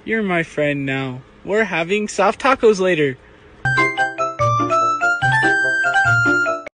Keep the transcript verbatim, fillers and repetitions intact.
You're my friend now. We're having soft tacos later.